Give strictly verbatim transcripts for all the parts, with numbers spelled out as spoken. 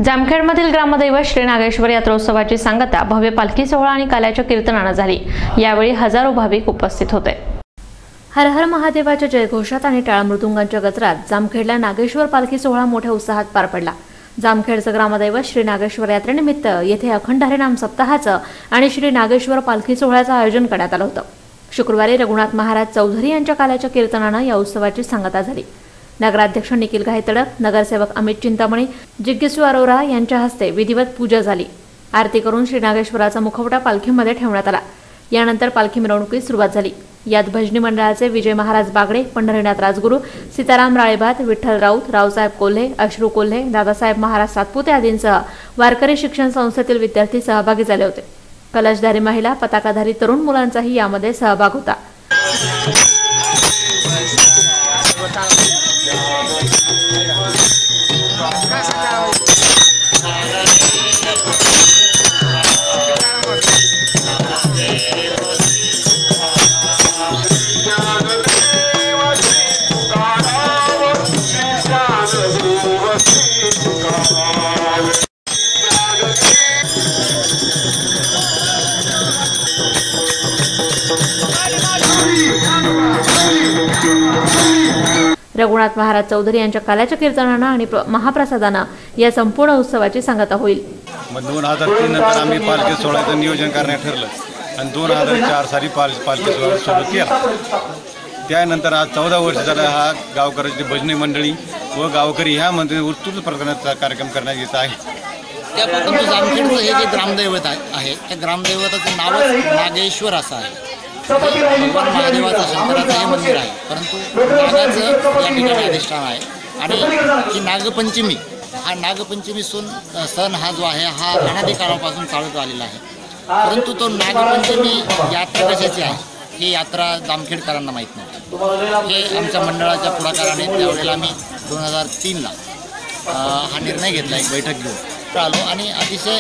जामखेडमधील ग्रामदैवत श्री नागेश्वर यात्रोत्सवाची सांगता भव्य पालखी सोहळा आणि काल्याच्या कीर्तनाने झाली। यावेळी हजारो भाविक उपस्थित होते। हर हर महादेवाच्या जयघोषात आणि टाळ मृदुंगांच्या गजरात जामखेडला नागेश्वर पालखी सोहळा मोठ्या उत्साहात पार पडला। जामखेडचे ग्रामदैवत श्री नागेश्वर यात्रेनिमित्त येथे अखंड हरिनाम सप्ताहाचं आणि श्री नागेश्वर पालखी सोहळ्याचं आयोजन करण्यात आलं होतं। शुक्रवारी रघुनाथ महाराज चौधरी यांच्या काल्याच्या कीर्तनाने या उत्सवाची सांगता झाली। नगराध्यक्ष निखिल गायतडक, नगरसेवक अमित चिंतामणी, जिग्गेसू अरोरा यांच्या हस्ते विधिवत पूजा झाली। आरती करून श्री नागेश्वराचा मुखवटा पालखीमध्ये ठेवण्यात आला। यानंतर पालखी मिरवणुकीस सुरुवात झाली। यात भजनी मंडळाचे विजय महाराज बागडे, पंढरीनाथ राजगुरू, सीताराम राळेभात, विठ्ठल राऊत, रावसाहेब कोल्हे, अश्रू कोल्हे, दादासाहेब महाराज सातपुते आदींसह वारकरी शिक्षण संस्थेतील विद्यार्थी सहभागी झाले होते। कलशधारी महिला, पताकाधारी तरुण मुलांचाही यामध्ये सहभाग होता। रघुनाथ महाराज चौधरी यांच्या काल्याच्या कीर्तनानं आणि महाप्रसादानं या संपूर्ण उत्सवाची सांगता होईल। दोन हजार तीन नंतर आम्ही पालखी सोहळ्याचं नियोजन करण्यात ठरलं आणि दोन हजार चार साली पाल पालखी सोहळा सुरू केला। त्यानंतर आज चौदा वर्ष झालं हा गावकऱ्याची भजनी मंडळी व गावकरी ह्या मंत्री उत्स्फूर्त प्रकरणाचा कार्यक्रम करण्यात येत आहे। त्यापैकी जामखेडचं हे जे ग्रामदैवत आहे त्या ग्रामदैवताचं नावच नागेश्वर असं आहे। भगवान महादेवाचं शंकराचं हे मंदिर आहे, परंतु नागाचं या ठिकाणी अधिष्ठान आहे। आणि ही नागपंचमी हा नागपंचमी सण सण हा जो आहे हा अनादी काळापासून चालत आलेला आहे। परंतु तो नागपंचमी यात्रा कशाची आहे ही यात्रा जामखेडकरांना माहीत नव्हती। हे आमच्या मंडळाच्या पुढाकाराने त्यावेळेला आम्ही दोन हजार तीनला हा निर्णय घेतला, एक बैठक घेऊन आलो आणि अतिशय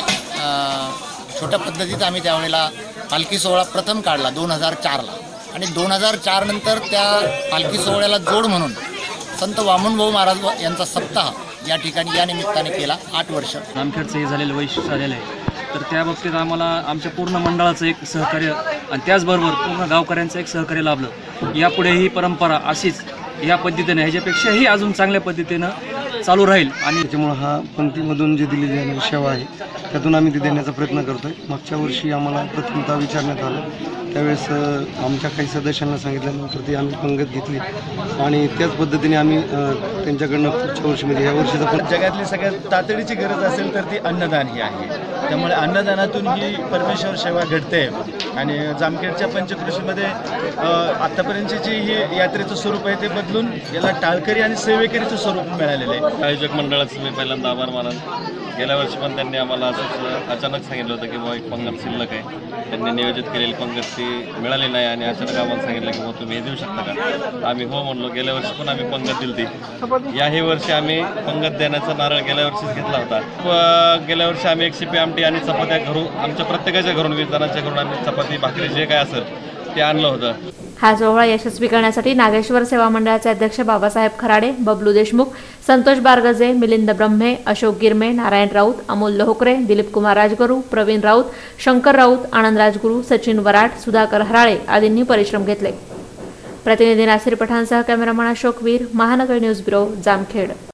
छोट्या पद्धतीत आम्ही त्यावेळेला पालखी सोहळा प्रथम काढला दोन हजार चारला आणि दोन हजार चार नंतर त्या पालखी सोहळ्याला जोड म्हणून संत वामनभाऊ महाराज यांचा सप्ताह या ठिकाणी या निमित्ताने केला। आठ वर्ष जामखेडचं हे झालेलं वैशिष्ट्य झालेलं आहे, तर त्या बाबतीत आम्हाला आमच्या पूर्ण मंडळाचं एक सहकार्य आणि त्याचबरोबर पूर्ण गावकऱ्यांचं एक सहकार्य लाभलं। यापुढे ही परंपरा अशीच या पद्धतीने ह्याच्यापेक्षाही अजून चांगल्या पद्धतीनं चालू राहील आणि त्याच्यामुळे हा पंक्तीमधून जे दिली जाणारी सेवा आहे त्यातून आम्ही ती देण्याचा प्रयत्न करतोय। मागच्या वर्षी आम्हाला प्रथमतः विचारण्यात आलं, त्यावेळेस आमच्या काही सदस्यांना सांगितल्यानंतर ती आम्ही पंगत घेतली आणि त्याच पद्धतीने आम्ही त्यांच्याकडनं पुढच्या वर्षीमध्ये या वर्षीचा पण जगातली सगळ्यात तातडीची गरज असेल तर ती अन्नदान ही आहे। त्यामुळे अन्नदानातून ही परमेश्वर सेवा घडते आणि जामखेडच्या पंचकृषीमध्ये आत्तापर्यंतची जी ही यात्रेचं स्वरूप आहे ते बदलून याला टाळकरी आणि सेवेकरीचं स्वरूप मिळालेलं आहे। आयोजक मंडळाचं मी पहिल्यांदा आभार मानन। गेल्या वर्षी पण त्यांनी आम्हाला असंच अचानक सांगितलं होतं की बाबा एक पंगत शिल्लक आहे, त्यांनी नियोजित केलेली पंगत ती मिळाली नाही आणि अचानक आम्हाला सांगितलं की बाबा तुम्ही हे देऊ शकता का? आम्ही हो म्हणलो। गेल्या वर्षी पण आम्ही पंगत दिली ती। याही वर्षी आम्ही पंगत देण्याचा नारळ गेल्या वर्षीच घेतला होता। गेल्या वर्षी आम्ही एक शिपी आमटी आणि चपात्या घरून आमच्या प्रत्येकाच्या घरून वीस जणांच्या घरून आम्ही चपाती भाकरी जे काय असेल ते आणलं होतं। हा सोहळा यशस्वी करण्यासाठी नागेश्वर सेवा मंडळाचे अध्यक्ष बाबासाहेब खराडे, बबलू देशमुख, संतोष बारगजे, मिलिंद ब्रह्मे, अशोक गिरमे, नारायण राऊत, अमोल लोहकरे, दिलीप कुमार राजगुरू, प्रवीण राऊत, शंकर राऊत, आनंद राजगुरू, सचिन वराट, सुधाकर हराळे आदींनी परिश्रम घेतले। प्रतिनिधी नासिर पठाणसह cameraman Ashok Veer, Mahanagar news bureau, Jamkhed.